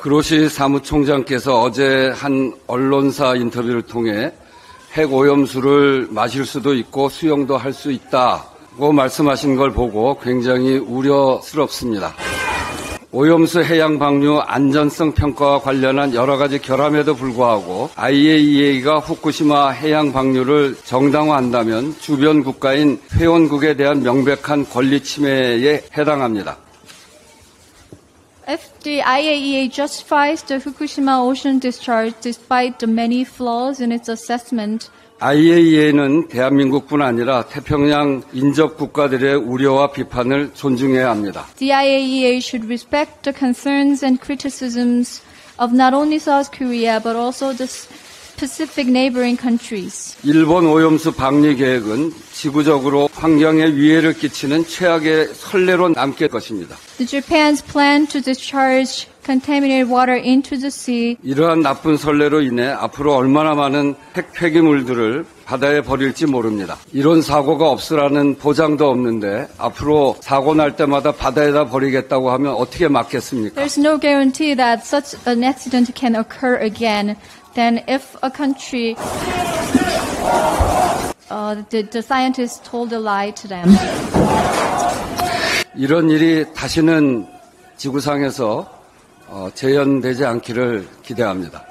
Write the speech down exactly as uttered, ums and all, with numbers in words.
그로시 사무총장께서 어제 한 언론사 인터뷰를 통해 핵 오염수를 마실 수도 있고 수용도 할 수 있다고 말씀하신 걸 보고 굉장히 우려스럽습니다. 오염수 해양 방류 안전성 평가와 관련한 여러 가지 결함에도 불구하고 아이에이이에이가 후쿠시마 해양 방류를 정당화한다면 주변 국가인 회원국에 대한 명백한 권리 침해에 해당합니다. If the 아이에이이에이 justifies the Fukushima ocean discharge despite the many flaws in its assessment, 아이에이이에이는 대한민국뿐 아니라 태평양 인접 국가들의 우려와 비판을 존중해야 합니다. the 아이에이이에이 should respect the concerns and criticisms of not only South Korea but also the Pacific neighboring countries. 일본 오염수 방류 계획은 지구적으로 환경에 위해를 끼치는 최악의 선례로 남게 것입니다. The Japan's plan to discharge contaminated water into the sea 이러한 나쁜 선례로 인해 앞으로 얼마나 많은 핵 폐기물들을 바다에 버릴지 모릅니다. 이런 사고가 없으라는 보장도 없는데 앞으로 사고 날 때마다 바다에다 버리겠다고 하면 어떻게 막겠습니까? There's no guarantee that such an accident can occur again. Then if a country, uh, the, the scientists told a lie to them. 이런 일이 다시는 지구상에서 어, 재현되지 않기를 기대합니다.